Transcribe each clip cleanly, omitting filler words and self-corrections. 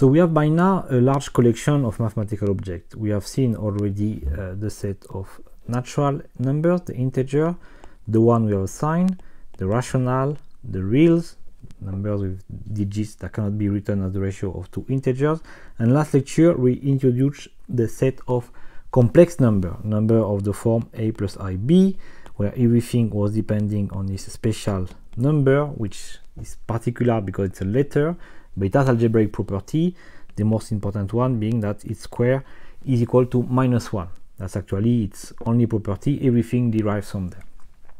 So we have by now a large collection of mathematical objects. We have seen already the set of natural numbers, the integer, the one we have assigned, the rational, the reals, numbers with digits that cannot be written as the ratio of two integers. And last lecture we introduced the set of complex number of the form a plus ib, where everything was depending on this special number, which is particular because it's a letter, but it has algebraic property, the most important one being that its square is equal to -1. That's actually its only property, everything derives from there.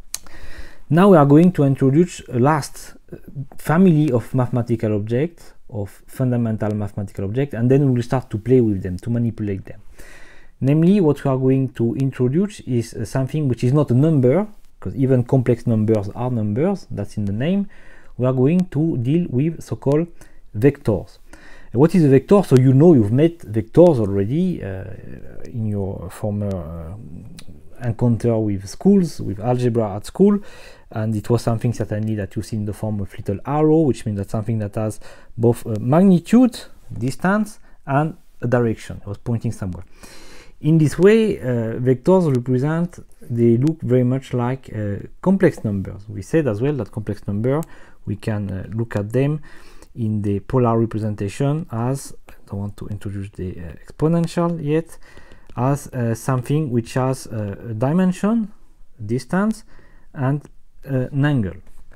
Now we are going to introduce a last family of mathematical objects, of fundamental mathematical objects, and then we will start to play with them, to manipulate them. Namely, what we are going to introduce is something which is not a number, because even complex numbers are numbers, that's in the name. We are going to deal with so-called vectors. What is a vector? So you know, you've met vectors already in your former encounter with schools, with algebra at school, and it was something certainly that you see in the form of little arrow, which means that something that has both a magnitude, distance, and a direction. It was pointing somewhere. In this way, vectors represent, they look very much like complex numbers. We said as well that complex number, we can look at them in the polar representation as, I don't want to introduce the exponential yet, as something which has a dimension, distance, and an angle.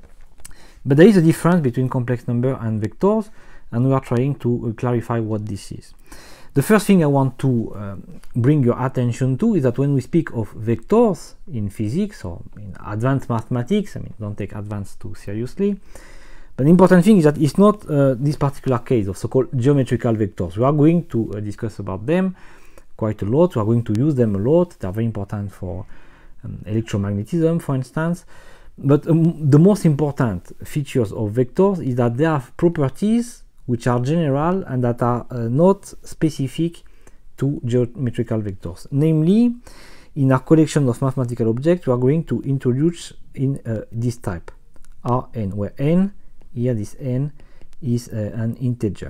But there is a difference between complex number and vectors, and we are trying to clarify what this is. The first thing I want to bring your attention to is that when we speak of vectors in physics or in advanced mathematics, I mean, don't take advanced too seriously, but the important thing is that it's not this particular case of so-called geometrical vectors. We are going to discuss about them quite a lot. We are going to use them a lot. They are very important for electromagnetism, for instance. But the most important features of vectors is that they have properties which are general and that are not specific to geometrical vectors. Namely, in our collection of mathematical objects, we are going to introduce in this type, Rn, where n, here this n, is an integer.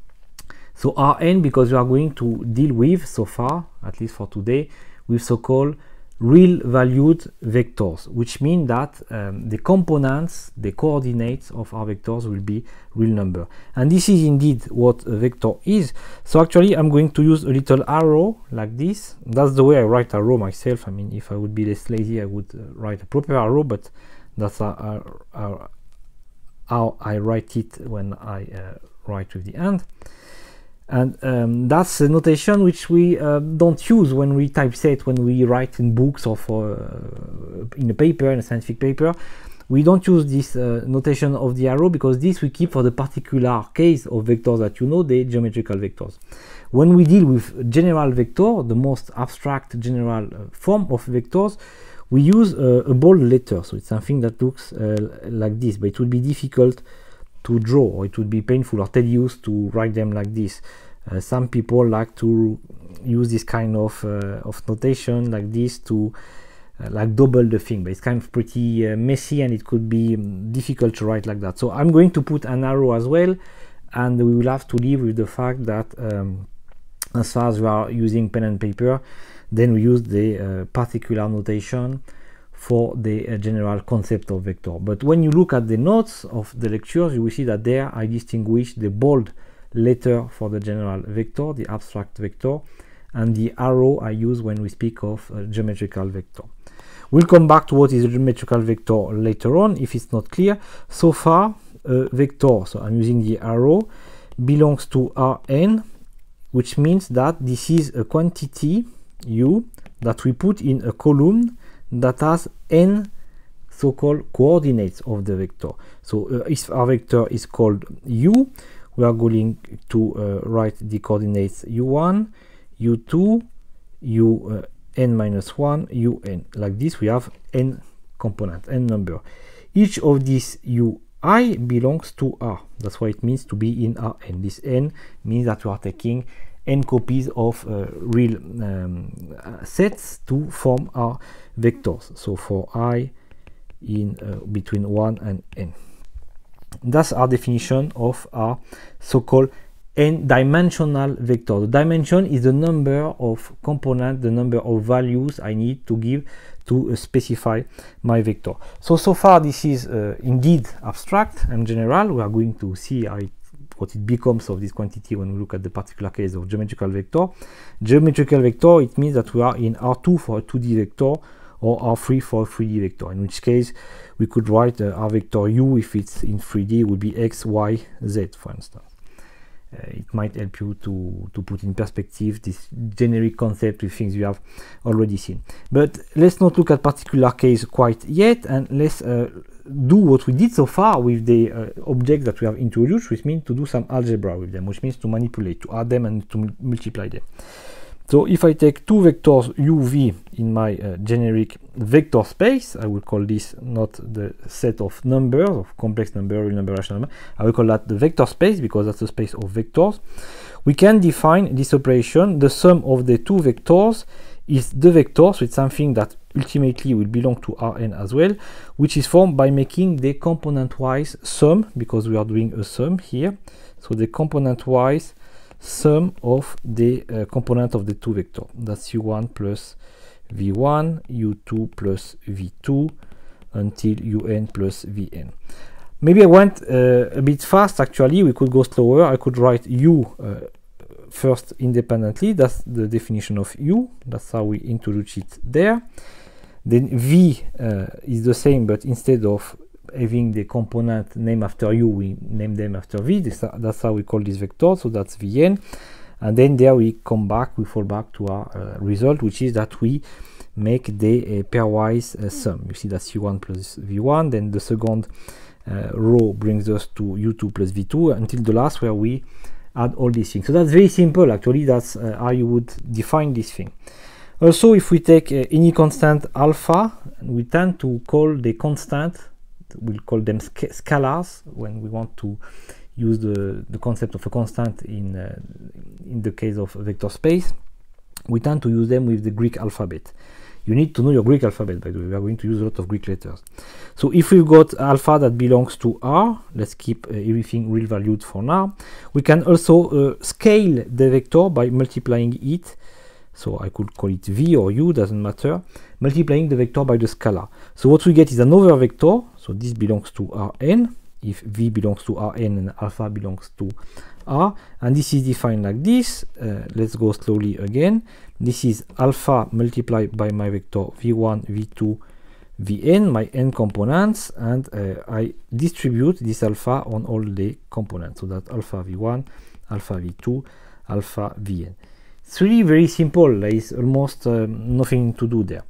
So Rn, because we are going to deal with, so far, at least for today, with so-called real valued vectors, which mean that the components, the coordinates of our vectors will be real number. And this is indeed what a vector is. So actually I'm going to use a little arrow like this. That's the way I write arrow myself. I mean, if I would be less lazy, I would write a proper arrow, but that's how I write it when I write with the hand. And that's a notation which we don't use when we typeset, when we write in books or in a paper, in a scientific paper. We don't use this notation of the arrow, because this we keep for the particular case of vectors that you know, the geometrical vectors. When we deal with general vector, the most abstract general form of vectors, we use a bold letter. So it's something that looks like this, but it would be difficult to draw, or it would be painful or tedious to write them like this. Some people like to use this kind of notation like this to like double the thing, but it's kind of pretty messy and it could be difficult to write like that. So I'm going to put an arrow as well, and we will have to live with the fact that as far as we are using pen and paper, then we use the particular notation for the general concept of vector. But when you look at the notes of the lectures, you will see that there I distinguish the bold letter for the general vector, the abstract vector, and the arrow I use when we speak of a geometrical vector. We'll come back to what is a geometrical vector later on if it's not clear. So far, a vector, so I'm using the arrow, belongs to Rn, which means that this is a quantity u that we put in a column that has n so-called coordinates of the vector. So if our vector is called u, we are going to write the coordinates u1, u2, un minus 1, un. Like this, we have n component, n number. Each of these ui belongs to R. That's why it means to be in Rn. This n means that we are taking n copies of real sets to form our vectors. So for I in between 1 and n. That's our definition of our so-called and dimensional vector. The dimension is the number of components, the number of values I need to give to specify my vector. So far this is indeed abstract and general. We are going to see what it becomes of this quantity when we look at the particular case of geometrical vector. Geometrical vector, it means that we are in R2 for a 2D vector or R3 for a 3D vector, in which case we could write our vector u, if it's in 3D, would be x, y, z, for instance. It might help you to put in perspective this generic concept with things you have already seen. But let's not look at particular case quite yet, and let's do what we did so far with the objects that we have introduced, which means to do some algebra with them, which means to manipulate, to add them and to multiply them. So if I take two vectors u, v in my generic vector space, I will call this not the set of numbers, of complex number, real number, rational number. I will call that the vector space because that's a space of vectors. We can define this operation. The sum of the two vectors is the vector, so it's something that ultimately will belong to Rn as well, which is formed by making the component-wise sum, because we are doing a sum here. So the component-wise sum of the component of the two vectors. That's u1 plus v1, u2 plus v2 until un plus vn. Maybe I went a bit fast. Actually, we could go slower. I could write u first independently. That's the definition of u. That's how we introduce it there. Then v is the same, but instead of having the component named after u, we name them after v. That's how we call this vector. So that's vn. And then there we come back, we fall back to our result, which is that we make the pairwise sum. You see that's u1 plus v1. Then the second row brings us to u2 plus v2 until the last where we add all these things. So that's very simple. Actually, that's how you would define this thing. Also, if we take any constant alpha, we tend to call the constant, we'll call them scalars when we want to use the concept of a constant in the case of a vector space. We tend to use them with the Greek alphabet. You need to know your Greek alphabet, by the way. We are going to use a lot of Greek letters. So if we've got alpha that belongs to R, let's keep everything real valued for now. We can also scale the vector by multiplying it. So I could call it v or u, doesn't matter, multiplying the vector by the scalar. So what we get is another vector. So this belongs to Rn, if v belongs to Rn and alpha belongs to R. And this is defined like this. Let's go slowly again. This is alpha multiplied by my vector v1, v2, vn, my n components, and I distribute this alpha on all the components. So that's alpha v1, alpha v2, alpha vn. It's really very simple. There is almost nothing to do there.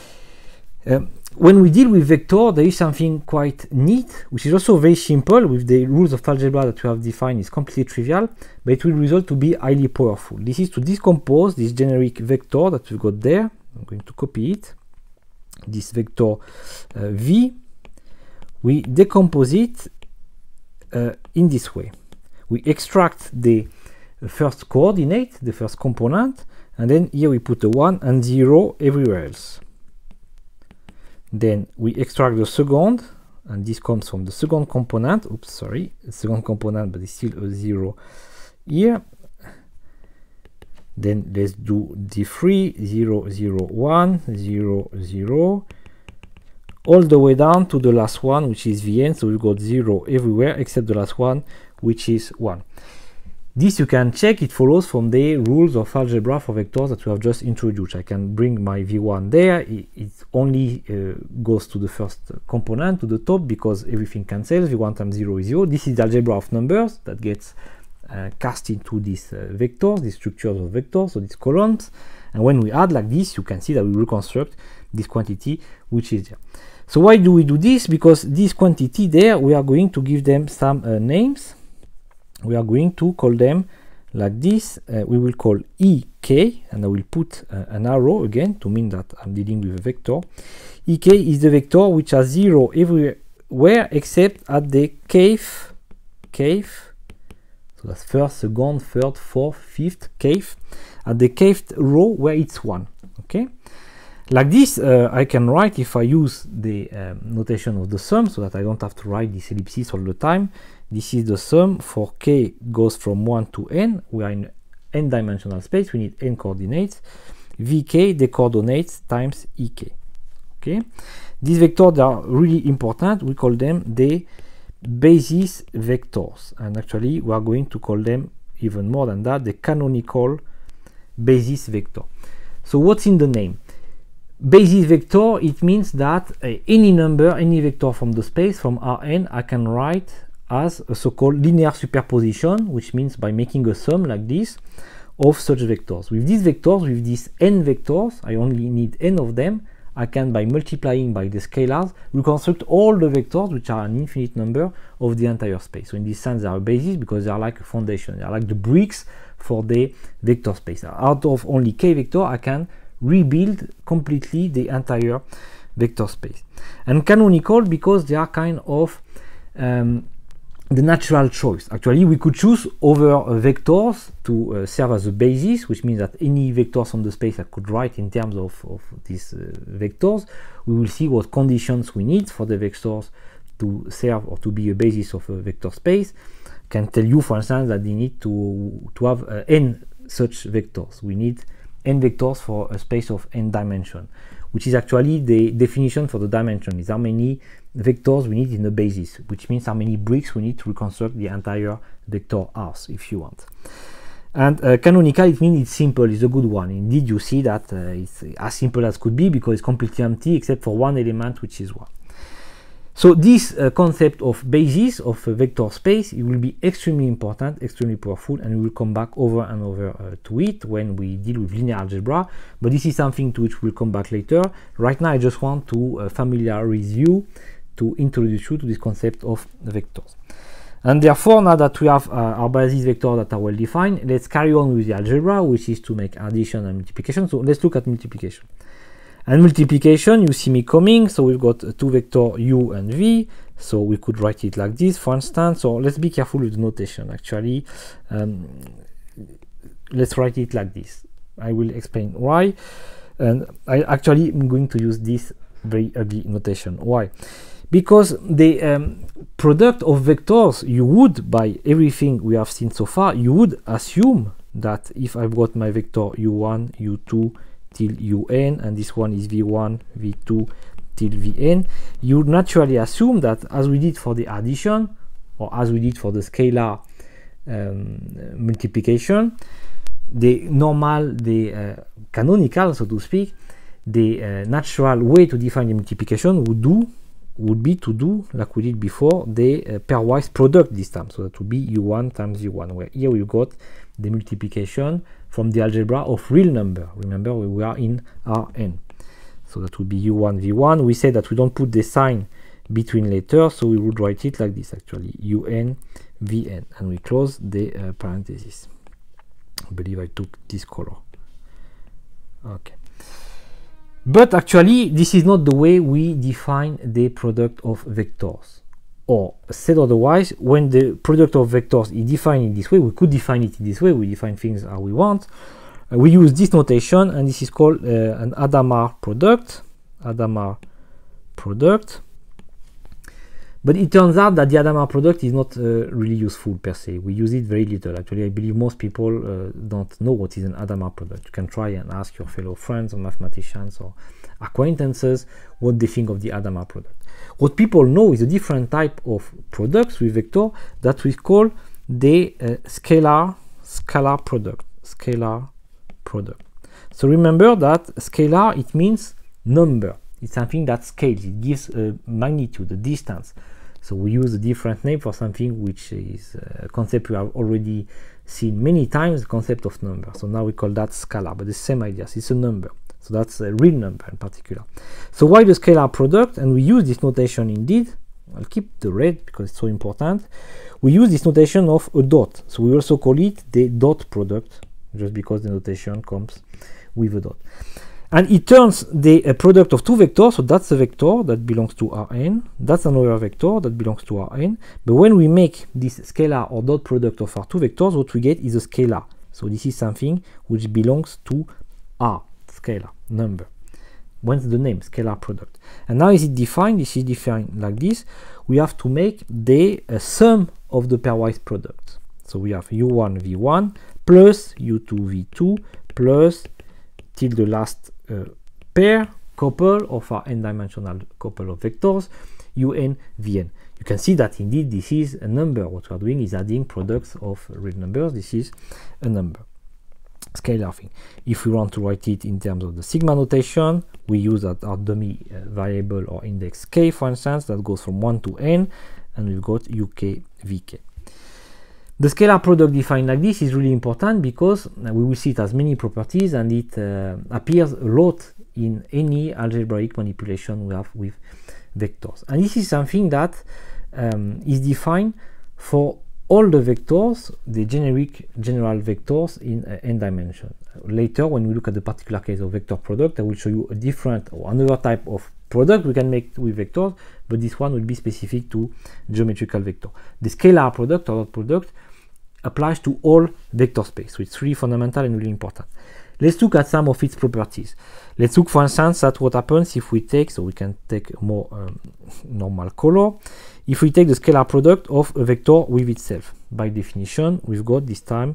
When we deal with vector, there is something quite neat, which is also very simple with the rules of algebra that we have defined. Is completely trivial, but it will result to be highly powerful. This is to decompose this generic vector that we've got there. I'm going to copy it. This vector v, we decompose it in this way. We extract the first coordinate, the first component, and then here we put a 1 and 0 everywhere else. Then we extract the second, and this comes from the second component. Oops, sorry, the second component, but it's still a 0 here. Then let's do d3, 0, 0, 1, 0, 0, all the way down to the last one, which is vn. So we've got 0 everywhere except the last one, which is 1. This you can check. It follows from the rules of algebra for vectors that we have just introduced. I can bring my v1 there. It only goes to the first component, to the top, because everything cancels. v1 times 0 is 0. This is the algebra of numbers that gets cast into these vectors, these structures of vectors, so these columns. And when we add like this, you can see that we reconstruct this quantity which is there. So why do we do this? Because this quantity there, we are going to give them some names. We are going to call them like this. We will call ek, and I will put an arrow again to mean that I'm dealing with a vector. Ek is the vector which has 0 everywhere except at the kth. So that's first, second, third, fourth, fifth, kth. At the kth row where it's 1. Okay. Like this, I can write, if I use the notation of the sum, so that I don't have to write these ellipses all the time. This is the sum for k goes from 1 to n. We are in n-dimensional space. We need n coordinates. Vk, the coordinates times ek. Okay. These vectors are really important. We call them the basis vectors. And actually, we are going to call them even more than that, the canonical basis vector. So what's in the name? Basis vector, it means that any number, any vector from the space, from Rn, I can write as a so-called linear superposition, which means by making a sum like this of such vectors. With these vectors, with these n vectors, I only need n of them, I can, by multiplying by the scalars, reconstruct all the vectors, which are an infinite number, of the entire space. So in this sense, they are a basis because they are like a foundation. They are like the bricks for the vector space. Out of only k vector, I can rebuild completely the entire vector space. And canonical because they are kind of the natural choice. Actually, we could choose other vectors to serve as a basis, which means that any vectors on the space I could write in terms of these vectors. We will see what conditions we need for the vectors to serve or to be a basis of a vector space. I can tell you, for instance, that they need to have n such vectors. We need n vectors for a space of n dimension, which is actually the definition for the dimension, is how many vectors we need in the basis, which means how many bricks we need to reconstruct the entire vector house, if you want. And canonical, it means it's simple, it's a good one. Indeed, you see that it's as simple as could be because it's completely empty except for one element, which is 1. So this concept of basis of a vector space, it will be extremely important, extremely powerful, and we will come back over and over to it when we deal with linear algebra. But this is something to which we'll come back later. Right now, I just want to familiarize you, to introduce you to this concept of vectors. And therefore, now that we have our basis vectors that are well defined, let's carry on with the algebra, which is to make addition and multiplication. So let's look at multiplication. And multiplication, you see me coming, so we've got two vectors u and v, so we could write it like this, for instance. So let's be careful with the notation, actually. Let's write it like this. I will explain why. And I actually am going to use this very ugly notation. Why? Because the product of vectors, you would, by everything we have seen so far, you would assume that if I've got my vector u1, u2, till un, and this one is v1, v2 till vn, you would naturally assume that as we did for the addition, or as we did for the scalar multiplication, the normal, the canonical, so to speak, the natural way to define the multiplication would be to do, like we did before, the pairwise product this time. So that would be u1 times u1, where here we've got the multiplication from the algebra of real number. Remember, we are in Rn. So that would be u1, v1. We said that we don't put the sign between letters, so we would write it like this, actually, un, vn. And we close the parenthesis. I believe I took this color. Okay. But actually, this is not the way we define the product of vectors. Or said otherwise, when the product of vectors is defined in this way, we could define it in this way. We define things how we want. We use this notation, and this is called an Hadamard product. Hadamard product. But it turns out that the Hadamard product is not really useful per se. We use it very little. Actually, I believe most people don't know what is an Hadamard product. You can try and ask your fellow friends or mathematicians or acquaintances what they think of the Hadamard product. What people know is a different type of products with vector that we call the scalar product. Scalar product. So remember that scalar, it means number. It's something that scales. It gives a magnitude, a distance. So we use a different name for something which is a concept we have already seen many times, the concept of number. So now we call that scalar, but the same idea. So it's a number. So that's a real number in particular. So why the scalar product? And we use this notation indeed. I'll keep the red because it's so important. We use this notation of a dot. So we also call it the dot product, just because the notation comes with a dot. And it turns the product of two vectors, so that's a vector that belongs to Rn, that's another vector that belongs to Rn, but when we make this scalar or dot product of our two vectors, what we get is a scalar. So this is something which belongs to R, scalar, number. what's the name, scalar product. And now is it defined? This is defined like this. We have to make the sum of the pairwise products. So we have u1 v1 plus u2 v2 plus till the last pair couple of our n-dimensional couple of vectors un vn. You can see that indeed this is a number. What we are doing is adding products of real numbers. This is a number, scalar thing. If we want to write it in terms of the sigma notation, we use our dummy variable or index k, for instance, that goes from 1 to n, and we've got uk vk. The scalar product defined like this is really important because we will see it has many properties, and it appears a lot in any algebraic manipulation we have with vectors. And this is something that is defined for all the vectors, the general vectors in n dimension. Later, when we look at the particular case of vector product, I will show you a different or another type of product we can make with vectors, but this one will be specific to geometrical vector. The scalar product or dot product applies to all vector space, so it's really fundamental and really important. Let's look at some of its properties. Let's look, for instance, at what happens if we take, so we can take a more normal color. If we take the scalar product of a vector with itself, by definition, we've got this time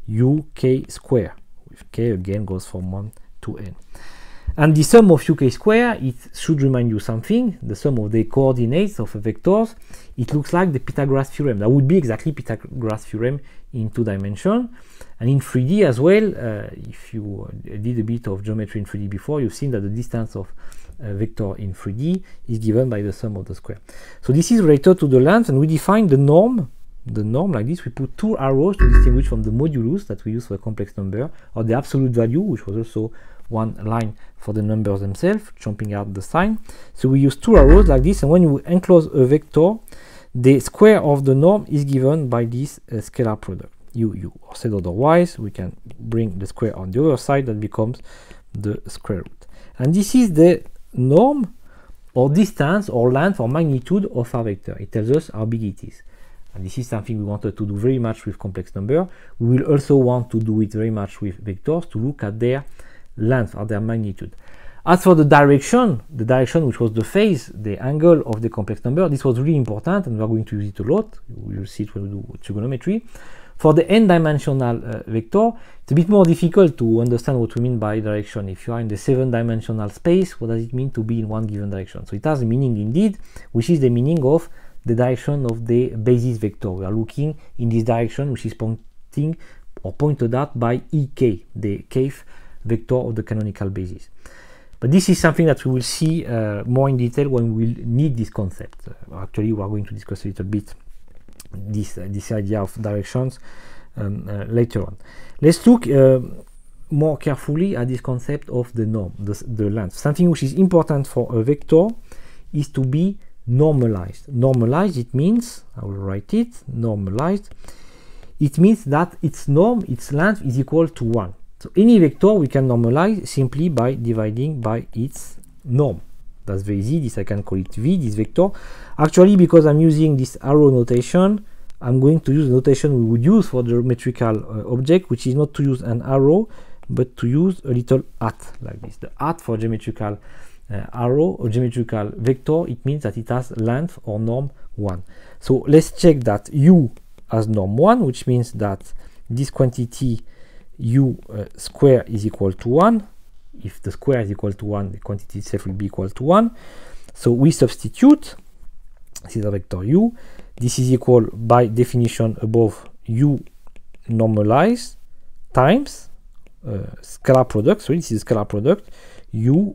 uk square, with k again goes from 1 to n. And the sum of uk square, it should remind you something. The sum of the coordinates of a vectors, it looks like the Pythagoras theorem. That would be exactly Pythagoras theorem in 2 dimensions. And in 3D as well, if you did a bit of geometry in 3D before, you've seen that the distance of a vector in 3D is given by the sum of the square. So this is related to the length, and we define the norm. The norm like this, we put 2 arrows to distinguish from the modulus that we use for a complex number, or the absolute value, which was also one line for the numbers themselves, jumping out the sign. So we use 2 arrows like this, and when you enclose a vector, the square of the norm is given by this scalar product, u. Or said otherwise, we can bring the square on the other side, that becomes the square root. And this is the norm or distance or length or magnitude of our vector. It tells us how big it is. And this is something we wanted to do very much with complex number. We will also want to do it very much with vectors, to look at their length or their magnitude. As for the direction which was the phase, the angle of the complex number, this was really important, and we are going to use it a lot. We will see it when we do trigonometry. For the n-dimensional vector, it's a bit more difficult to understand what we mean by direction. If you are in the 7-dimensional space, what does it mean to be in one given direction? So it has a meaning indeed, which is the meaning of the direction of the basis vector. We are looking in this direction, which is pointing or pointed out by ek, the kth vector of the canonical basis. But this is something that we will see more in detail when we will need this concept. Actually, we are going to discuss a little bit this idea of directions later on. Let's look more carefully at this concept of the norm, the length. Something which is important for a vector is to be normalized. Normalized, it means, I will write it, normalized, it means that its norm, its length is equal to 1. So any vector we can normalize simply by dividing by its norm. That's very easy. This I can call it v, this vector. Actually, because I'm using this arrow notation, I'm going to use the notation we would use for the geometrical object, which is not to use an arrow, but to use a little at, like this. The at for geometrical arrow or geometrical vector, it means that it has length or norm 1. So let's check that u has norm 1, which means that this quantity u square is equal to 1. If the square is equal to 1, the quantity itself will be equal to 1. So we substitute, this is a vector u, this is equal by definition above u normalized times scalar product, so this is scalar product u,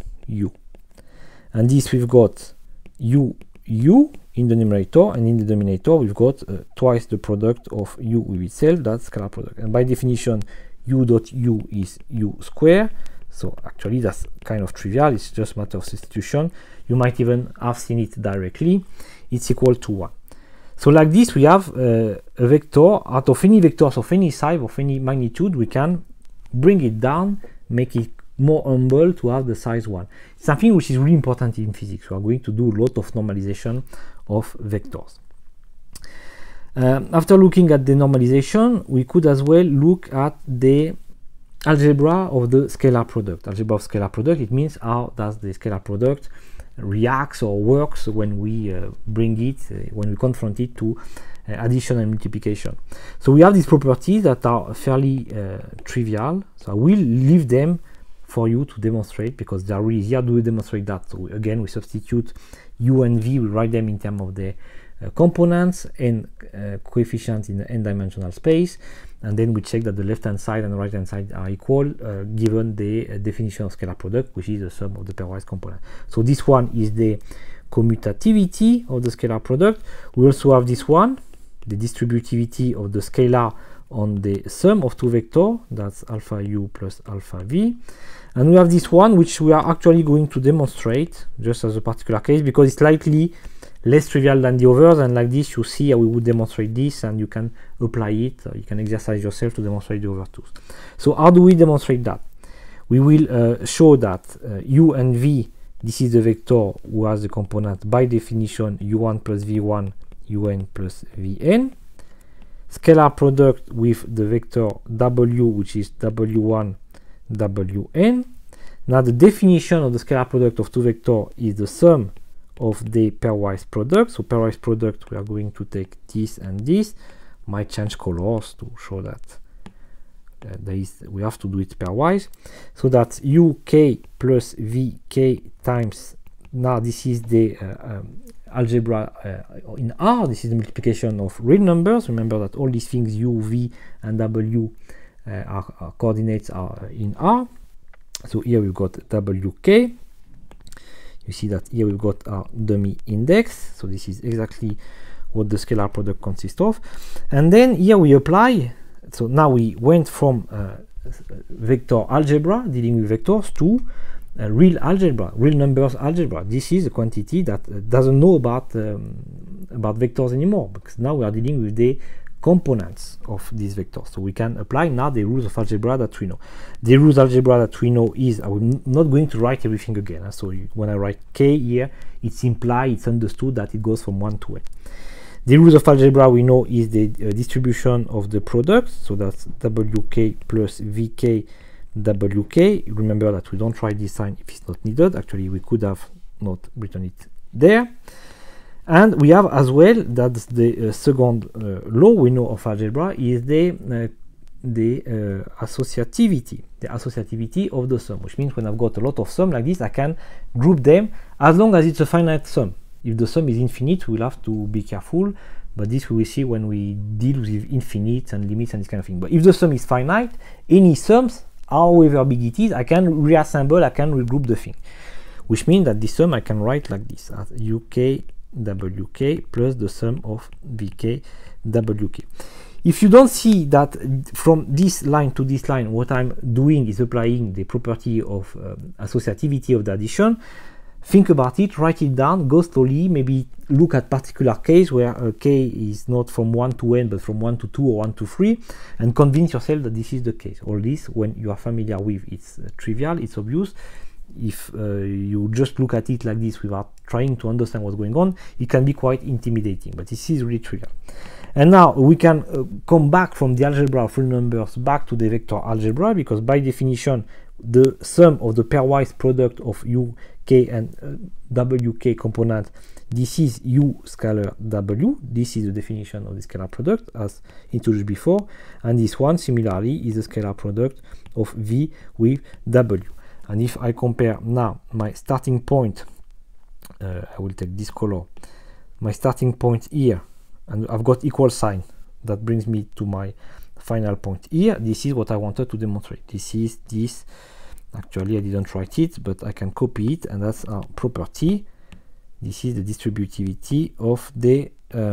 and this we've got u in the numerator, and in the denominator we've got twice the product of u with itself, that's scalar product. And by definition u dot u is u square, so actually that's kind of trivial, it's just a matter of substitution. You might even have seen it directly, it's equal to 1. So like this we have a vector out of any vectors of any size, of any magnitude, we can bring it down, make it more humble to have the size 1. Something which is really important in physics. We are going to do a lot of normalization of vectors. After looking at the normalization, we could as well look at the algebra of the scalar product. Algebra of scalar product, it means how does the scalar product reacts or works when we bring it, when we confront it to addition and multiplication. So we have these properties that are fairly trivial, so I will leave them for you to demonstrate because they are really easy. How do we demonstrate that? So again, we substitute u and v, we write them in terms of the components and coefficients in the n-dimensional space, and then we check that the left-hand side and the right-hand side are equal given the definition of scalar product, which is the sum of the pairwise components. So this one is the commutativity of the scalar product. We also have this one, the distributivity of the scalar on the sum of two vectors, that's alpha u plus alpha v. And we have this one, which we are actually going to demonstrate just as a particular case because it's slightly less trivial than the others, and like this you see how we would demonstrate this and you can apply it, you can exercise yourself to demonstrate the other two. So how do we demonstrate that? We will show that u and v, this is the vector who has the component by definition u1 plus v1 un plus vn, scalar product with the vector w, which is w1 wn. Now the definition of the scalar product of two vectors is the sum of the pairwise product. So pairwise product, we are going to take this and this. Might change colors to show that we have to do it pairwise. So that's uk plus vk times, now this is the algebra in R, this is the multiplication of real numbers. Remember that all these things u, v and w our coordinates are in R. So here we've got wk. You see that here we've got our dummy index, so this is exactly what the scalar product consists of. And then here we apply, so now we went from vector algebra, dealing with vectors, to real algebra, real numbers algebra. This is a quantity that doesn't know about vectors anymore, because now we are dealing with the components of these vectors. So we can apply now the rules of algebra that we know. The rules of algebra that we know is, I'm not going to write everything again. So when I write k here, it's implied, it's understood that it goes from 1 to n. The rules of algebra we know is the distribution of the product. So that's wk plus vk wk. Remember that we don't write this sign if it's not needed. Actually, we could have not written it there. And we have as well, that's the second law we know of algebra, is the associativity of the sum, which means when I've got a lot of sum like this, I can group them as long as it's a finite sum. If the sum is infinite, we'll have to be careful, but this we will see when we deal with infinites and limits and this kind of thing. But if the sum is finite, any sums, however big it is, I can reassemble, I can regroup the thing, which means that this sum I can write like this as uk wk plus the sum of vk wk. If you don't see that from this line to this line, what I'm doing is applying the property of associativity of the addition, think about it, write it down, go slowly, maybe look at particular case where k is not from 1 to n but from 1 to 2 or 1 to 3, and convince yourself that this is the case. All this, when you are familiar with, it's trivial, it's obvious. If you just look at it like this without trying to understand what's going on, it can be quite intimidating, but this is really trivial. And now we can come back from the algebra of real numbers back to the vector algebra, because by definition the sum of the pairwise product of uk and wk component, this is u scalar w, this is the definition of the scalar product as introduced before, and this one similarly is the scalar product of v with w. And if I compare now my starting point, I will take this color, my starting point here, and I've got equal sign, that brings me to my final point here. This is what I wanted to demonstrate. This is this, actually I didn't write it, but I can copy it, and that's our property. This is the distributivity of the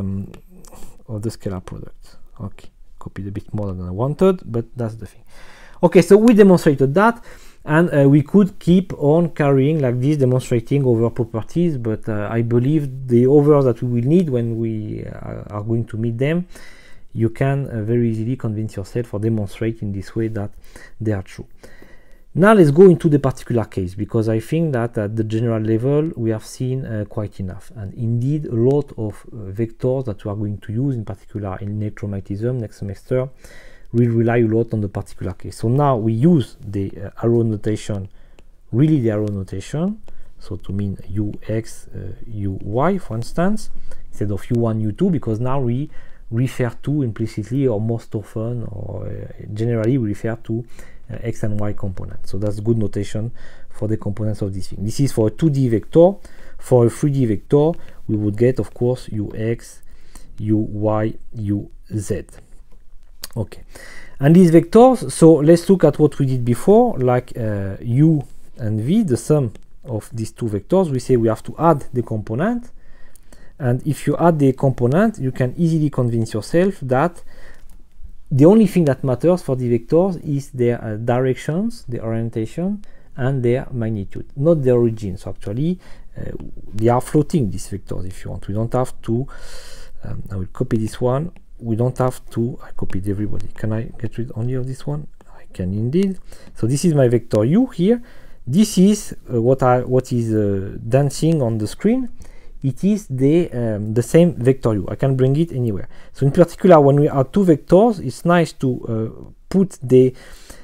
scalar product. Okay, copied a bit more than I wanted, but that's the thing. Okay, so we demonstrated that. And we could keep on carrying like this, demonstrating over properties, but I believe the others that we will need when we are going to meet them, you can very easily convince yourself or demonstrate in this way that they are true. Now let's go into the particular case, because I think that at the general level we have seen quite enough, and indeed a lot of vectors that we are going to use, in particular in electromagnetism next semester, will rely a lot on the particular case. So now we use the arrow notation, really the arrow notation, so to mean ux, uy, for instance, instead of u1, u2, because now we refer to implicitly, or most often, or generally we refer to x and y components. So that's good notation for the components of this thing. This is for a 2D vector. For a 3D vector, we would get, of course, ux, uy, uz. Okay, and these vectors, so let's look at what we did before, like u and v, the sum of these two vectors. We say we have to add the component, and if you add the component, you can easily convince yourself that the only thing that matters for the vectors is their directions, the orientation, and their magnitude, not the origin. So actually they are floating, these vectors, if you want. We don't have to I will copy this one. We don't have to, I copied everybody. Can I get rid only of this one? I can indeed. So this is my vector u here. This is what is dancing on the screen. It is the same vector u. I can bring it anywhere. So in particular, when we add two vectors, it's nice to put the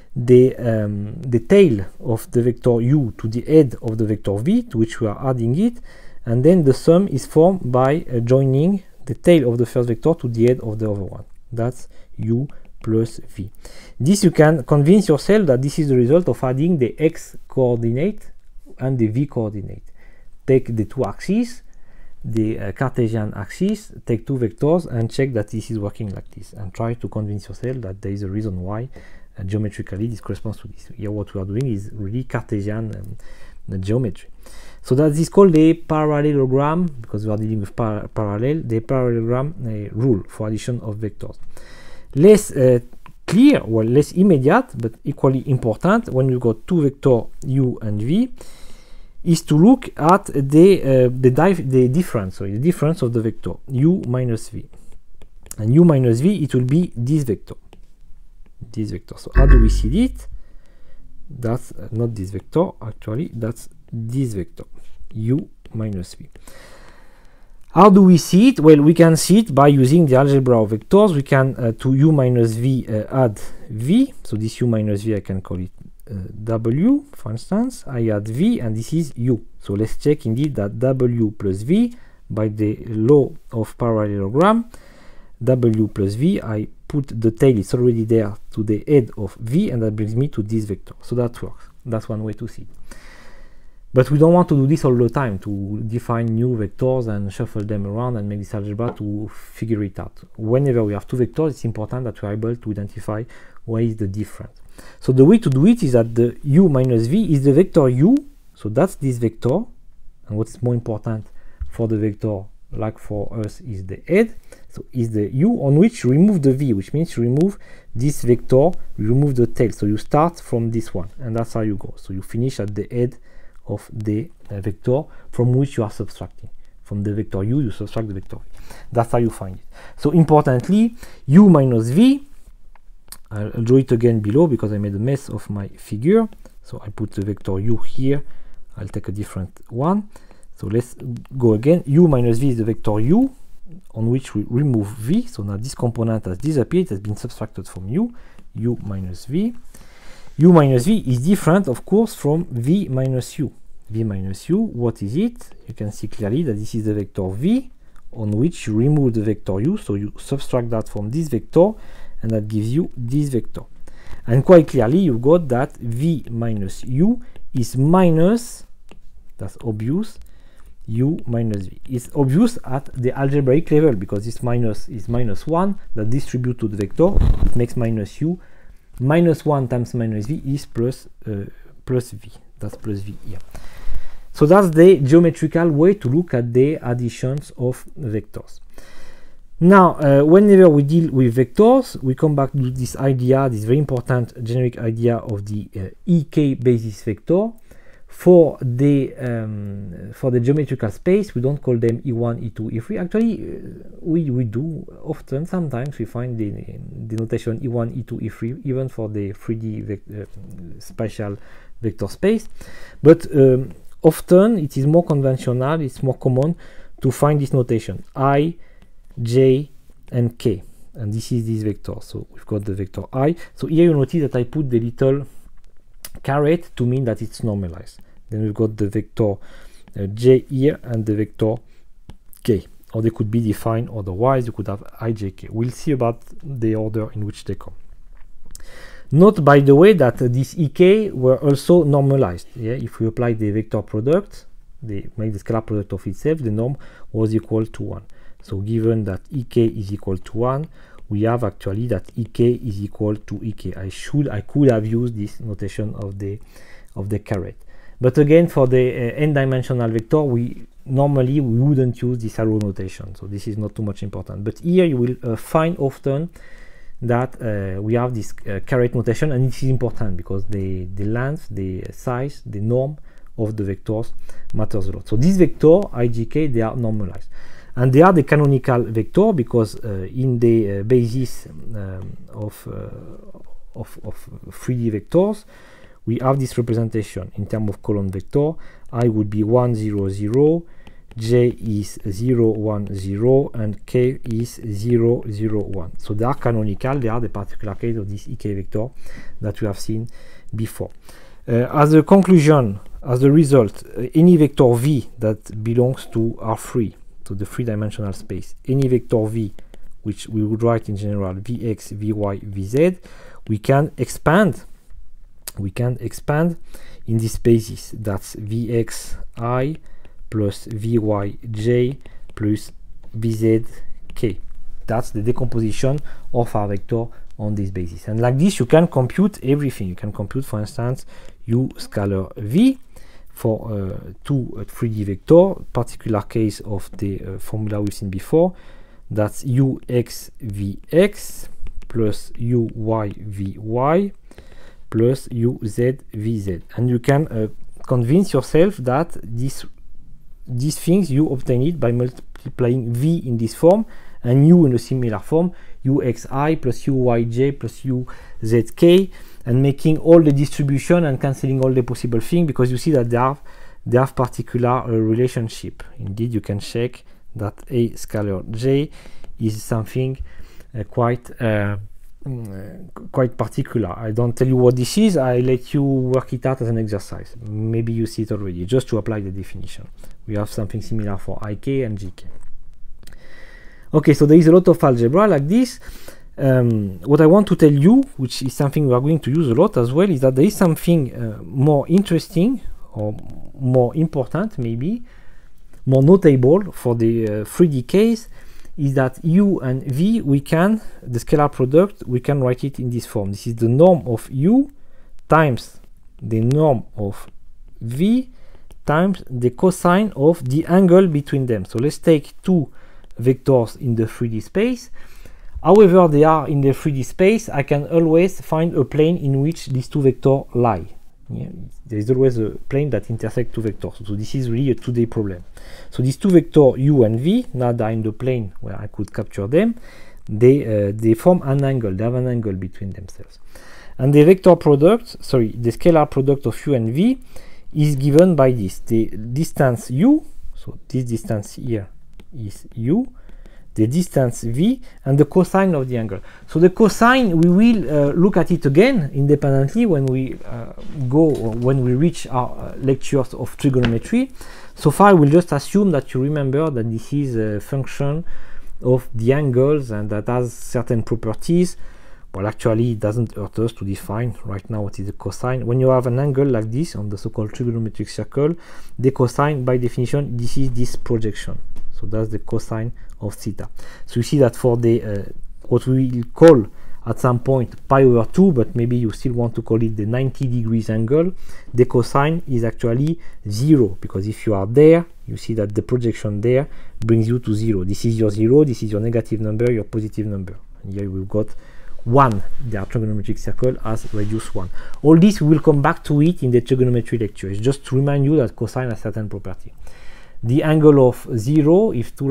tail of the vector u to the head of the vector v, to which we are adding it, and then the sum is formed by joining the tail of the first vector to the head of the other one. That's u plus v. This, you can convince yourself that this is the result of adding the x coordinate and the v coordinate. Take the two axes, the Cartesian axis, take two vectors and check that this is working like this, and try to convince yourself that there is a reason why geometrically this corresponds to this. Here what we are doing is really Cartesian geometry. So that is called the parallelogram, because we are dealing with parallel, the parallelogram rule for addition of vectors. Less clear, well, less immediate, but equally important when you got two vector u and v, is to look at the difference, so the difference of the vector u minus v. And u minus v, it will be this vector. This vector. So how do we see it? That's not this vector, actually, that's this vector, u minus v. How do we see it? Well, we can see it by using the algebra of vectors. We can, to u minus v, add v. So this u minus v, I can call it w, for instance. I add v, and this is u. So let's check indeed that w plus v, by the law of parallelogram, w plus v, I put the tail, it's already there, to the head of v, and that brings me to this vector. So that works. That's one way to see it. But we don't want to do this all the time, to define new vectors and shuffle them around and make this algebra to figure it out. Whenever we have two vectors, it's important that we are able to identify what is the difference. So the way to do it is that the u minus v is the vector u, so that's this vector, and what's more important for the vector, like for us, is the head. So is the u on which you remove the v, which means you remove this vector, you remove the tail. So you start from this one, and that's how you go. So you finish at the head of the vector from which you are subtracting. From the vector u, you subtract the vector v. That's how you find it. So importantly, u minus v, I'll draw it again below because I made a mess of my figure. So I put the vector u here, I'll take a different one. So let's go again. U minus v is the vector u, on which we remove v. So now this component has disappeared, it has been subtracted from u minus v. U minus v is different, of course, from v minus u. V minus u, what is it? You can see clearly that this is the vector v, on which you remove the vector u, so you subtract that from this vector, and that gives you this vector. And quite clearly, you got that v minus u is minus, that's obvious, u minus v. It's obvious at the algebraic level, because this minus is minus 1 that distribute to the vector, it makes minus u. Minus 1 times minus v is plus v. That's plus v here. So that's the geometrical way to look at the additions of vectors. Now, whenever we deal with vectors, we come back to this idea, this very important generic idea of the EK basis vector. For the geometrical space, we don't call them E1, E2, E3. Actually, we do often. Sometimes we find the notation E1, E2, E3, even for the 3D spatial vector space. But often it is more conventional, it's more common to find this notation I, J, and K. and this is this vector. So we've got the vector I. So here you notice that I put the little caret to mean that it's normalized. Then we've got the vector j here and the vector k, or they could be defined otherwise. You could have ijk. We'll see about the order in which they come. Note, by the way, that these ek were also normalized. Yeah, if we apply the vector product, they make the scalar product of itself, the norm was equal to 1. So given that ek is equal to 1, we have actually that ek is equal to ek. I could have used this notation of the caret. But again, for the n-dimensional vector, normally we wouldn't use this arrow notation. So this is not too much important. But here you will find often that we have this caret notation, and it is important because the length, the size, the norm of the vectors matters a lot. So these vectors ijk, they are normalized, and they are the canonical vector because in the basis of 3D vectors, we have this representation in terms of column vector. I would be 1 0 0, j is 0 1 0, and k is 0 0 1. So they are canonical. They are the particular case of this ek vector that we have seen before. As a conclusion, as a result, any vector v that belongs to R3, to the three-dimensional space, any vector v, which we would write in general vx, vy, vz, we can expand in this basis. That's vxi plus vyj plus vzk. That's the decomposition of our vector on this basis. And like this, you can compute everything. You can compute, for instance, u scalar v for 3D vector, particular case of the formula we've seen before. That's ux vx plus uy vy plus uz vz. And you can convince yourself that these things you obtain it by multiplying v in this form and u in a similar form, uxi plus uyj plus uzk, and making all the distribution and cancelling all the possible things, because you see that they have particular relationship. Indeed, you can check that a scalar j is something quite particular. I don't tell you what this is. I let you work it out as an exercise. Maybe you see it already, just to apply the definition. We have something similar for ik and gk. Okay, so there is a lot of algebra like this. What I want to tell you, which is something we are going to use a lot as well, is that there is something more interesting or more important, maybe more notable for the 3D case, is that u and v, the scalar product, we can write it in this form. This is the norm of u times the norm of v times the cosine of the angle between them. So let's take two vectors in the 3D space. However they are in the 3D space, I can always find a plane in which these two vectors lie. Yeah, there is always a plane that intersects two vectors. So this is really a 2D problem. So these two vectors u and v, now they are in the plane where I could capture them, they form an angle. They have an angle between themselves. And the vector product, sorry, the scalar product of u and v is given by this. The distance u, so this distance here is u, the distance v, and the cosine of the angle. So the cosine, we will look at it again independently when we reach our lectures of trigonometry. So far, we'll just assume that you remember that this is a function of the angles and that has certain properties. Well, actually, it doesn't hurt us to define right now what is the cosine. When you have an angle like this on the so-called trigonometric circle, the cosine, by definition, this is this projection. So that's the cosine of theta. So you see that for the what we will call at some point pi over 2, but maybe you still want to call it the 90 degrees angle, the cosine is actually 0, because if you are there, you see that the projection there brings you to 0. This is your 0, this is your negative number, your positive number. And here we've got 1. The trigonometric circle has radius 1. All this, we will come back to it in the trigonometry lecture. It's just to remind you that cosine has certain property. The angle of 0, if the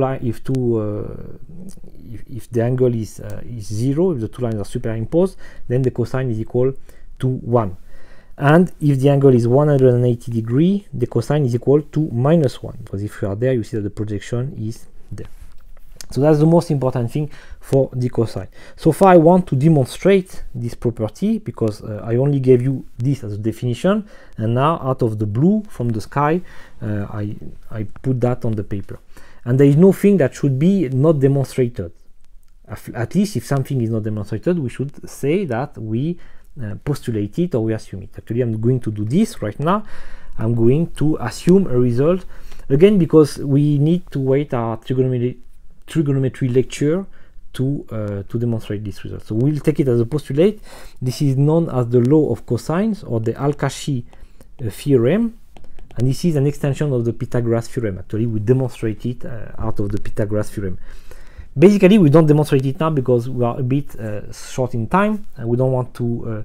angle is 0, if the two lines are superimposed, then the cosine is equal to 1. And if the angle is 180 degrees, the cosine is equal to -1, because if you are there, you see that the projection is there. So that's the most important thing for the cosine. So far I want to demonstrate this property because I only gave you this as a definition, and now out of the blue from the sky I put that on the paper. And there is nothing that should be not demonstrated. At least if something is not demonstrated, we should say that we postulate it or we assume it. Actually, I'm going to do this right now. I'm going to assume a result, again because we need to wait our trigonometry lecture to demonstrate this result. So we'll take it as a postulate. This is known as the law of cosines or the Al-Kashi theorem, and this is an extension of the Pythagoras theorem. Actually, we demonstrate it out of the Pythagoras theorem. Basically, we don't demonstrate it now because we are a bit short in time, and we don't want to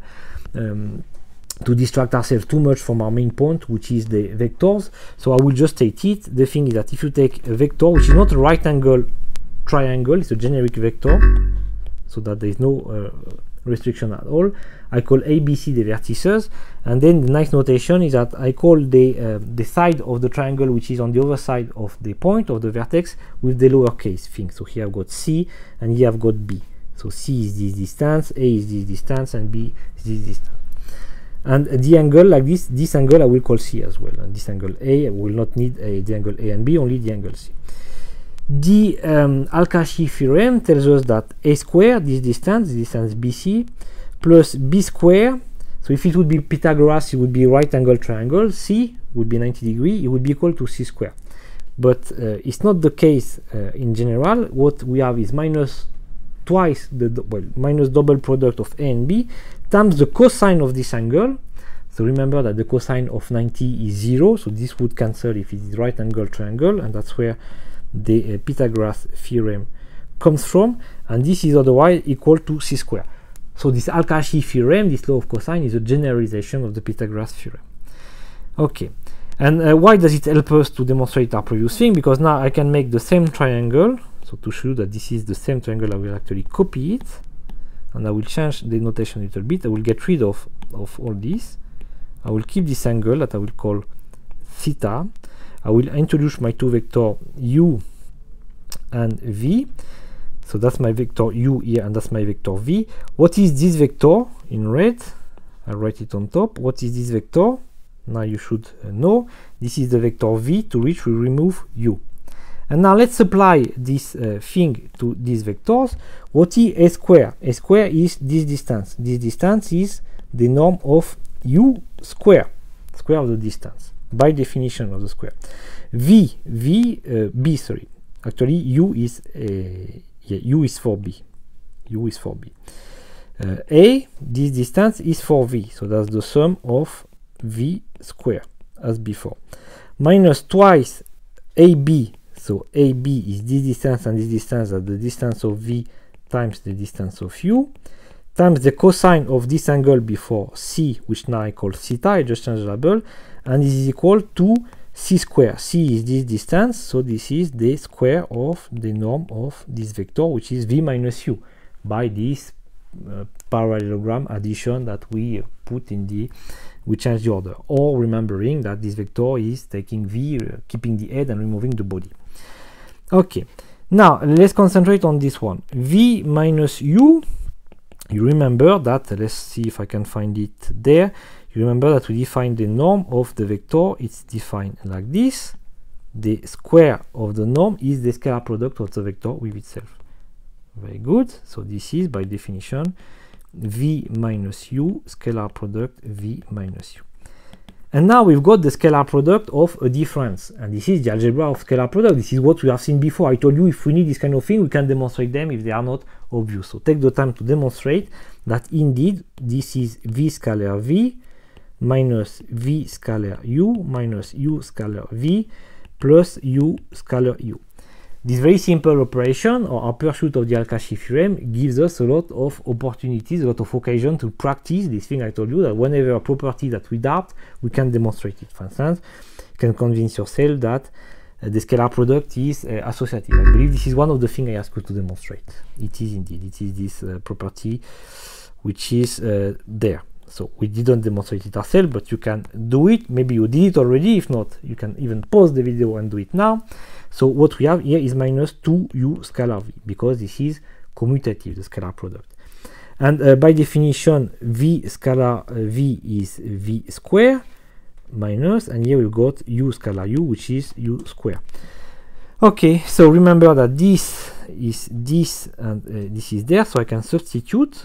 distract ourselves too much from our main point, which is the vectors. So I will just state it. The thing is that if you take a vector, which is not a right angle triangle, it's a generic vector, so that there is no restriction at all. I call ABC the vertices, and then the nice notation is that I call the side of the triangle which is on the other side of the point of the vertex with the lowercase thing. So here I've got C and here I've got B. So C is this distance, A is this distance, and B is this distance. And the angle like this angle I will call C as well, and this angle A will not need the angle A and B, only the angle C. The Al-Kashi theorem tells us that A squared, this distance BC, plus B squared, so if it would be Pythagoras, it would be right angle triangle, C would be 90 degrees, it would be equal to C squared. But it's not the case in general. What we have is minus twice minus double product of A and B times the cosine of this angle. So remember that the cosine of 90 is 0, so this would cancel if it is right angle triangle, and that's where the Pythagoras theorem comes from, and this is otherwise equal to C squared. So this Al-Kashi theorem, this law of cosine, is a generalization of the Pythagoras theorem. Okay, and why does it help us to demonstrate our previous thing? Because now I can make the same triangle. So to show you that this is the same triangle, I will actually copy it, and I will change the notation a little bit. I will get rid of all this. I will keep this angle that I will call theta. I will introduce my two vectors u and v. So that's my vector u here, and that's my vector v. What is this vector in red? I'll write it on top. What is this vector? Now you should know. This is the vector v, to which we remove u. And now let's apply this thing to these vectors. What is a square? A square is this distance. This distance is the norm of u square, square of the distance, by definition of the square. B, sorry. Actually, u is u is for b. U is for b. A, this distance is for v, so that's the sum of v square as before. Minus twice AB, so AB is this distance and this distance, at the distance of v times the distance of u, times the cosine of this angle before C, which now I call theta, I just change the label, and this is equal to C square. C is this distance, so this is the square of the norm of this vector, which is v minus u, by this parallelogram addition that we put in the, we change the order, or remembering that this vector is taking v, keeping the head and removing the body. Okay, now let's concentrate on this one, v minus u. You remember that, let's see if I can find it there. You remember that we define the norm of the vector. It's defined like this. The square of the norm is the scalar product of the vector with itself. Very good. So this is, by definition, v minus u, scalar product v minus u. And now we've got the scalar product of a difference. And this is the algebra of scalar product. This is what we have seen before. I told you if we need this kind of thing, we can demonstrate them if they are not obvious. So take the time to demonstrate that indeed this is v scalar v minus v scalar u minus u scalar v plus u scalar u. This very simple operation, or a pursuit of the Al-Kashi theorem, gives us a lot of opportunities, a lot of occasion to practice this thing I told you, that whenever a property that we doubt, we can demonstrate it. For instance, you can convince yourself that the scalar product is associative. I believe this is one of the things I asked you to demonstrate. It is indeed. It is this property which is there. So we didn't demonstrate it ourselves, but you can do it. Maybe you did it already. If not, you can even pause the video and do it now. So what we have here is minus 2u scalar v, because this is commutative, the scalar product. And by definition, v scalar v is v square minus, and here we've got u scalar u, which is u square. Okay, so remember that this is this and this is there, so I can substitute.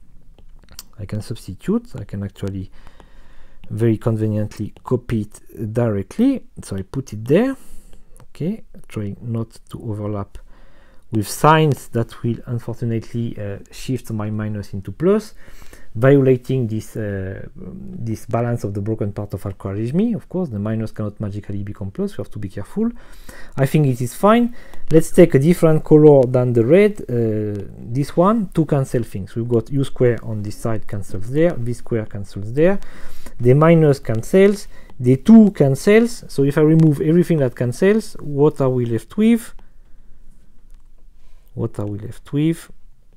I can actually very conveniently copy it directly. So I put it there. Okay, trying not to overlap with signs that will unfortunately shift my minus into plus, violating this this balance of the broken part of algorithmy. Of course, the minus cannot magically become plus. We have to be careful. I think it is fine. Let's take a different color than the red. This one to cancel things. We've got u square on this side cancels there. V square cancels there. The minus cancels. The 2 cancels. So if I remove everything that cancels, what are we left with? What are we left with?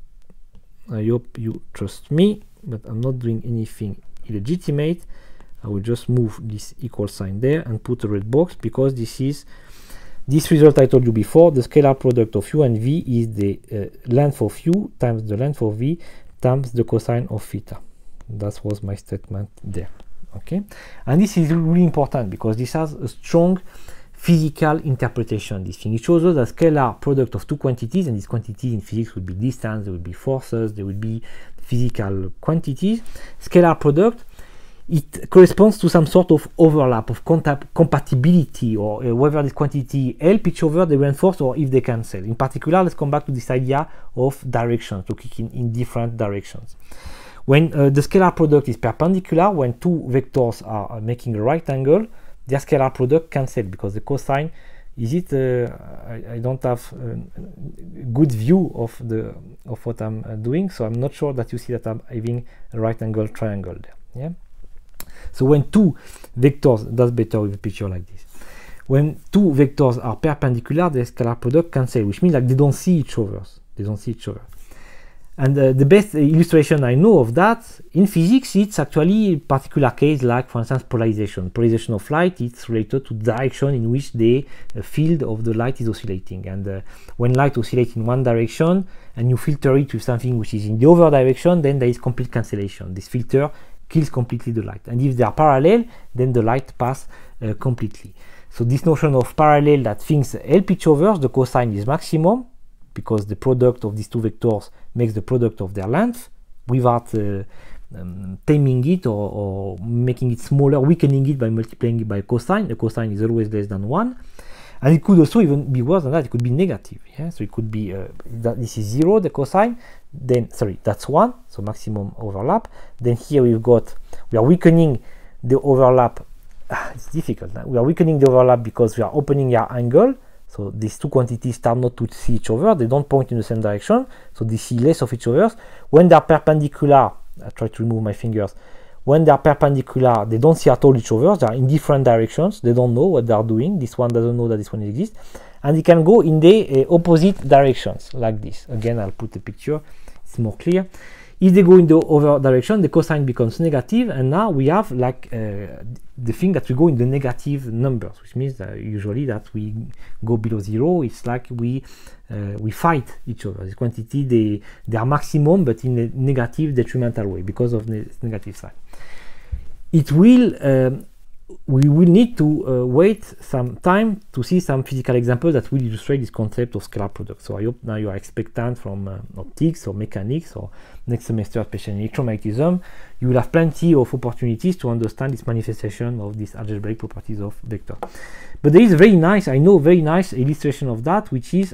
I hope you trust me, but I'm not doing anything illegitimate. I will just move this equal sign there and put a red box, because this is this result I told you before. The scalar product of u and v is the length of u times the length of v times the cosine of theta. That was my statement there. Okay, and this is really important because this has a strong physical interpretation. This thing, it shows us a scalar product of two quantities, and these quantities in physics would be distance, there would be forces, there would be physical quantities. Scalar product, it corresponds to some sort of overlap, of compatibility, or whether this quantity help each other, they reinforce, or if they cancel. In particular, let's come back to this idea of directions, to kick in different directions. When the scalar product is perpendicular, when two vectors are making a right angle, their scalar product cancel, because the cosine is it. I don't have a good view of what I'm doing, so I'm not sure that you see that I'm having a right angle triangle there. Yeah. So when two vectors, that's better with a picture like this. When two vectors are perpendicular, the scalar product cancel, which means like they don't see each other. They don't see each other. And the best illustration I know of that in physics, it's actually a particular case, like for instance polarization. Polarization of light, it's related to the direction in which the field of the light is oscillating. And when light oscillates in one direction and you filter it with something which is in the other direction, then there is complete cancellation. This filter kills completely the light. And if they are parallel, then the light passes completely. So this notion of parallel, that things help each other, the cosine is maximum, because the product of these two vectors makes the product of their length without taming it or making it smaller, weakening it by multiplying it by cosine. The cosine is always less than 1. And it could also even be worse than that. It could be negative. Yeah? So it could be that this is 0, the cosine. Then, sorry, that's 1, so maximum overlap. Then here we are weakening the overlap. It's difficult. We are weakening the overlap because we are opening our angle. So these two quantities start not to see each other, they don't point in the same direction, so they see less of each other. When they are perpendicular, I try to remove my fingers, when they are perpendicular, they don't see at all each other, they are in different directions, they don't know what they are doing, this one doesn't know that this one exists, and they can go in the opposite directions, like this. Again, I'll put a picture, it's more clear. If they go in the other direction, the cosine becomes negative, and now we have like the thing that we go in the negative numbers, which means that usually that we go below 0. It's like we fight each other. This quantity, they are maximum, but in a negative, detrimental way because of the negative sign. It will. We will need to wait some time to see some physical examples that will illustrate this concept of scalar product. So I hope now you are expectant from optics or mechanics, or next semester, especially electromagnetism. You will have plenty of opportunities to understand this manifestation of these algebraic properties of vector. But there is a very nice, I know, very nice illustration of that, which is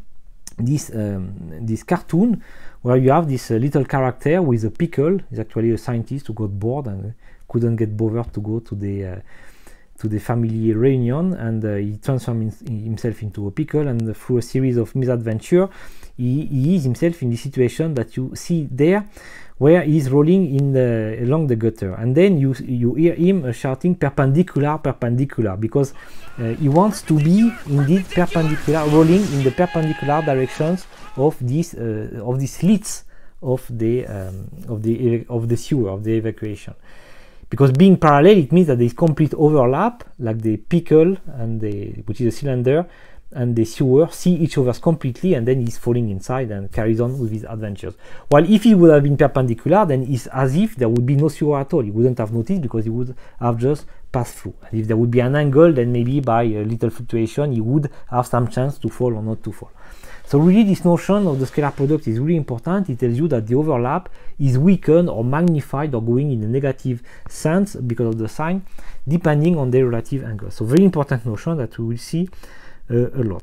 this cartoon where you have this little character with a pickle. He's actually a scientist who got bored and couldn't get bothered to go to the family reunion, and he transformed himself into a pickle, and through a series of misadventure he is himself in the situation that you see there, where he's rolling along the gutter, and then you hear him shouting perpendicular, perpendicular, because he wants to be indeed perpendicular, rolling in the perpendicular directions of these slits of the sewer, of the evacuation. Because being parallel, it means that there is complete overlap, like the pickle and which is a cylinder, and the sewer see each other completely, and then he's falling inside and carries on with his adventures. While if he would have been perpendicular, then it's as if there would be no sewer at all. He wouldn't have noticed because he would have just passed through. And if there would be an angle, then maybe by a little fluctuation, he would have some chance to fall or not to fall. So really, this notion of the scalar product is really important. It tells you that the overlap is weakened or magnified or going in a negative sense because of the sign, depending on the relative angle. So very important notion that we will see a lot.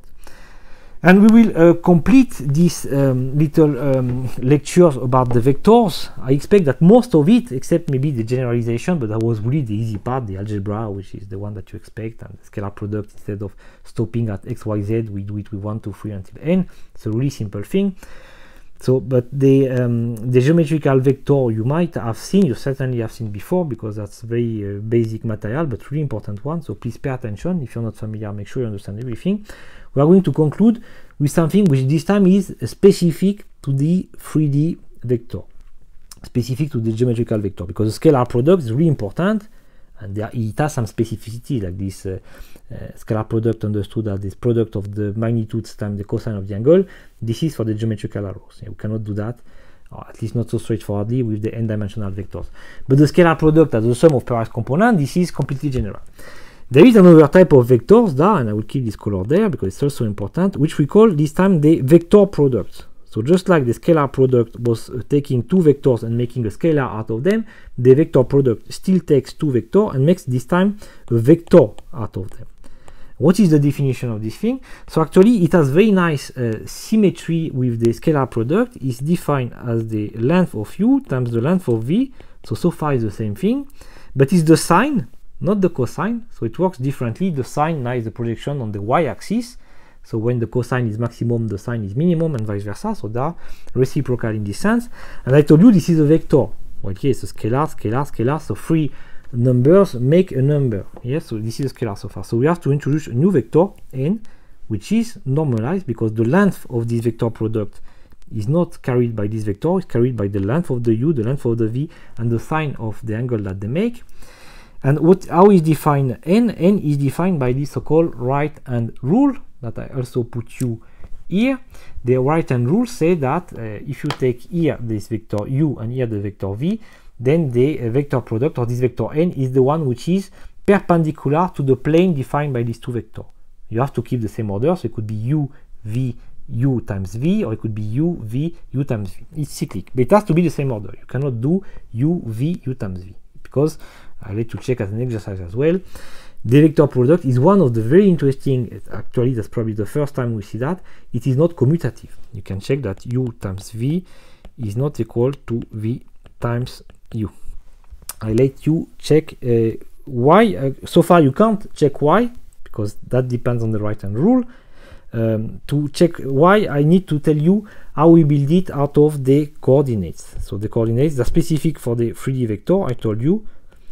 And we will complete these little lectures about the vectors. I expect that most of it, except maybe the generalization, but that was really the easy part, the algebra, which is the one that you expect, and the scalar product, instead of stopping at x, y, z, we do it with 1, 2, 3 until n. It's a really simple thing. So, but the geometrical vector you might have seen, you certainly have seen before, because that's very basic material, but really important one. So please pay attention. If you're not familiar, make sure you understand everything. We are going to conclude with something which this time is specific to the 3D vector, specific to the geometrical vector, because the scalar product is really important, and it has some specificity, like this scalar product understood as this product of the magnitudes times the cosine of the angle. This is for the geometrical arrows. We cannot do that, or at least not so straightforwardly, with the n-dimensional vectors. But the scalar product as the sum of pairwise components, this is completely general. There is another type of vectors there, and I will keep this color there because it's also important, which we call this time the vector product. So just like the scalar product was taking two vectors and making a scalar out of them, the vector product still takes two vectors and makes this time a vector out of them. What is the definition of this thing? So actually it has very nice symmetry with the scalar product. It's defined as the length of u times the length of v. So far it's the same thing, but it's the sine, not the cosine. So it works differently. The sine now is the projection on the y-axis. So when the cosine is maximum, the sine is minimum, and vice versa. So they are reciprocal in this sense. And I told you this is a vector. Well, here it's a scalar, scalar, scalar. So three numbers make a number. Yes, so this is a scalar so far. So we have to introduce a new vector, n, which is normalized because the length of this vector product is not carried by this vector. It's carried by the length of the u, the length of the v, and the sine of the angle that they make. And how is defined n? N is defined by this so-called right-hand rule that I also put you here. The right-hand rule say that if you take here this vector u and here the vector v, then the vector product, or this vector n, is the one which is perpendicular to the plane defined by these two vectors. You have to keep the same order, so it could be u, v, u times v, or it could be u, v, u times v. It's cyclic, but it has to be the same order. You cannot do u, v, u times v, because I'll let you check as an exercise as well. The vector product is one of the very interesting, actually that's probably the first time we see that, it is not commutative. You can check that u times v is not equal to v times u. I let you check y. So far you can't check y, because that depends on the right-hand rule. To check y, I need to tell you how we build it out of the coordinates. So the coordinates are specific for the 3D vector. I told you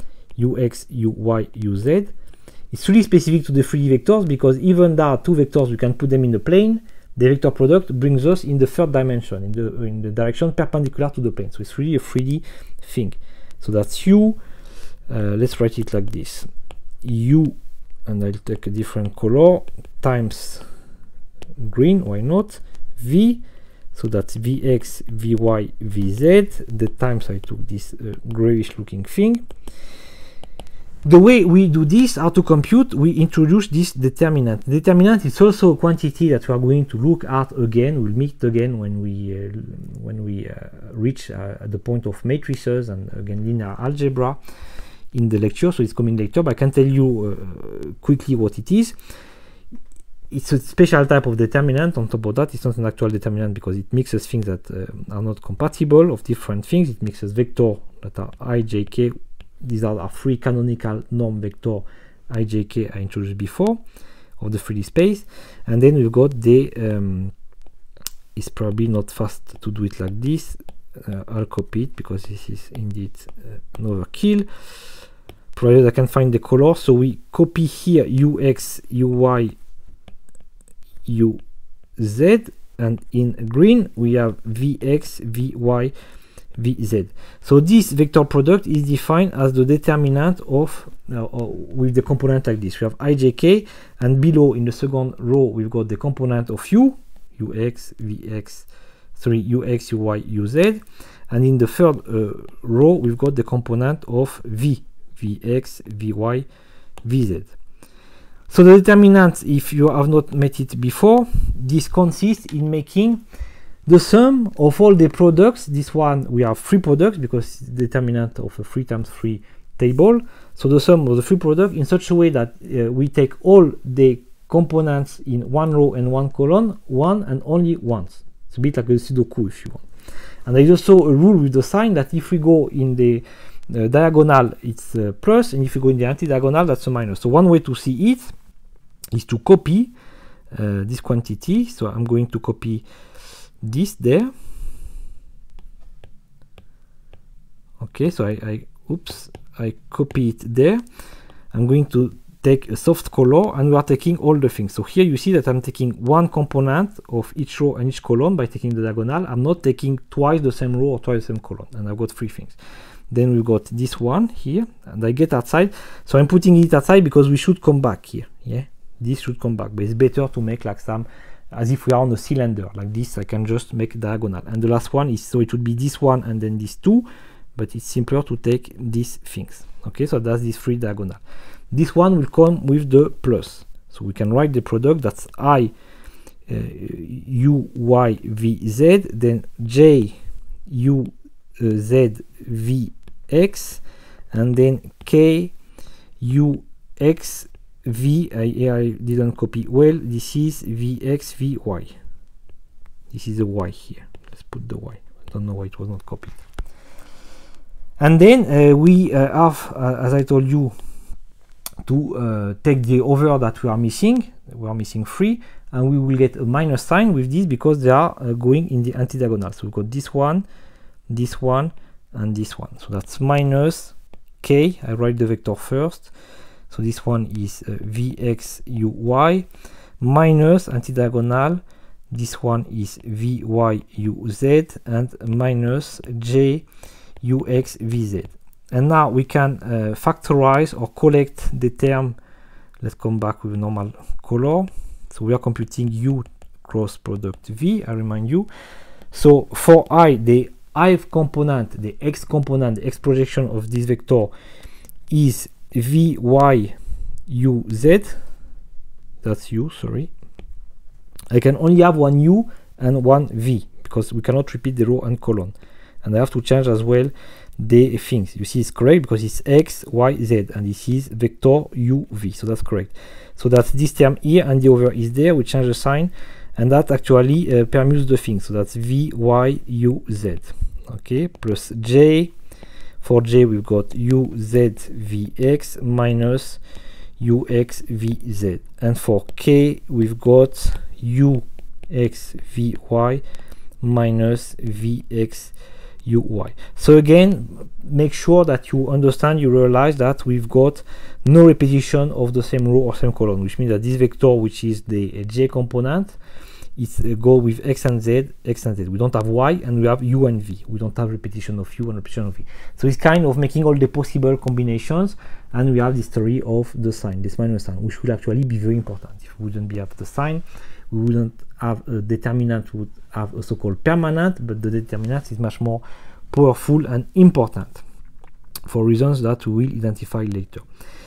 ux, uy, uz. It's really specific to the 3D vectors because even there are two vectors, we can put them in the plane. The vector product brings us in the third dimension, in the direction perpendicular to the plane. So it's really a 3D thing. So that's u. Let's write it like this: u, and I'll take a different color, times green, why not, v. So that's vx, vy, vz. The times I took this grayish looking thing. The way we do this, how to compute, we introduce this determinant. Determinant is also a quantity that we are going to look at again. We'll meet again when we reach the point of matrices and again linear algebra in the lecture. So it's coming later, but I can tell you quickly what it is. It's a special type of determinant. On top of that, it's not an actual determinant because it mixes things that are not compatible of different things. It mixes vectors that are I, j, k. These are our three canonical norm vector I, j, k I introduced before of the 3D space. And then we've got the, it's probably not fast to do it like this. I'll copy it because this is indeed an overkill. Provided I can find the color. So we copy here ux, uy, uz, and in green we have Vx, Vy, Vz. So this vector product is defined as the determinant of with the component like this. We have ijk, and below in the second row we've got the component of u, ux, vx, sorry, ux, uy, uz, and in the third row we've got the component of v, vx, vy, vz. So the determinant, if you have not met it before, this consists in making the sum of all the products. This one we have 3 products because it's the determinant of a 3 times 3 table. So the sum of the 3 products in such a way that we take all the components in one row and one column, one and only once. It's a bit like a Sudoku if you want. And there is also a rule with the sign that if we go in the diagonal, it's plus, and if you go in the anti-diagonal, that's a minus. So one way to see it is to copy this quantity. So I'm going to copy this there. Okay, so I copy it there. I'm going to take a soft color, and we are taking all the things. So here you see that I'm taking one component of each row and each column by taking the diagonal. I'm not taking twice the same row or twice the same column, and I've got 3 things. Then we've got this one here, and I get outside. So I'm putting it outside because we should come back here. Yeah, this should come back, but it's better to make like some, as if we are on a cylinder like this. I can just make diagonal. And the last one is, so it would be this one and then these 2, but it's simpler to take these things. Okay, so that's this 3 diagonal. This one will come with the plus, so we can write the product. That's I u y v z, then j u z v x, and then k u x v. I didn't copy well. This is vx vy. This is a y here. Let's put the y. I don't know why it was not copied. And then we have, as I told you, to take the over that we are missing. We are missing 3, and we will get a minus sign with this because they are going in the anti-diagonal. So we've got this one, and this one. So that's minus k. I write the vector first. So this one is vx uy minus anti-diagonal. This one is vy uz and minus j ux vz. And now we can factorize or collect the term. Let's come back with a normal color. So we are computing u cross product v, I remind you. So for I, the ith component, the x component, the x projection of this vector is vy uz. That's u, sorry. I can only have one u and one v because we cannot repeat the row and column. And I have to change as well the things. You see it's correct because it's x, y, z, and this is vector u, v. So that's correct. So that's this term here, and the over is there. We change the sign, and that actually permutes the thing. So that's v, y, u, z. Okay, plus j. For j we've got u, z, vx minus ux, vz. And for k we've got u, x, vy minus vx, uy. So again, make sure that you understand, you realize that we've got no repetition of the same row or same column, which means that this vector, which is the j component, it's go with x and z, x and z. We don't have y, and we have u and v. We don't have repetition of u and repetition of v. So it's kind of making all the possible combinations, and we have the story of the sign, this minus sign, which will actually be very important. If we wouldn't have the sign, we wouldn't have a determinant, would have a so-called permanent, but the determinant is much more powerful and important for reasons that we will identify later.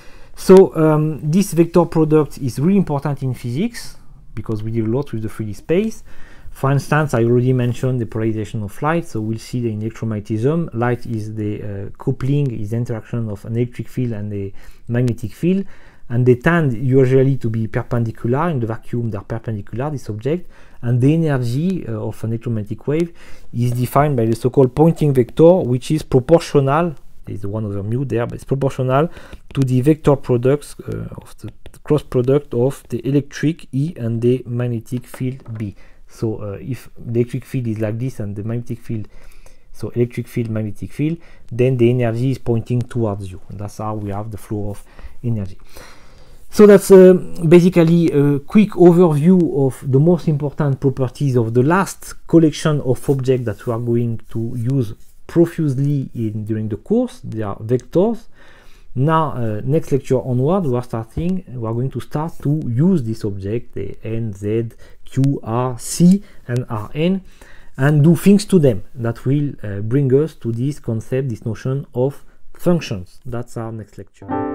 So this vector product is really important in physics because we deal a lot with the 3D space. For instance, I already mentioned the polarization of light, so we'll see that in electromagnetism, light is the coupling, is the interaction of an electric field and a magnetic field, and they tend usually to be perpendicular. In the vacuum they're perpendicular, this object, and the energy of an electromagnetic wave is defined by the so-called Poynting vector, which is proportional, there's the 1 over mu there, but it's proportional to the vector products of the cross product of the electric E and the magnetic field B. So if the electric field is like this and the magnetic field, so electric field, magnetic field, then the energy is pointing towards you, and that's how we have the flow of energy. So that's basically a quick overview of the most important properties of the last collection of objects that we are going to use profusely during the course. They are vectors. Now, next lecture onward, we are going to start to use this object, the n, z, q, r, c, and rn, and do things to them that will bring us to this concept, this notion of functions. That's our next lecture.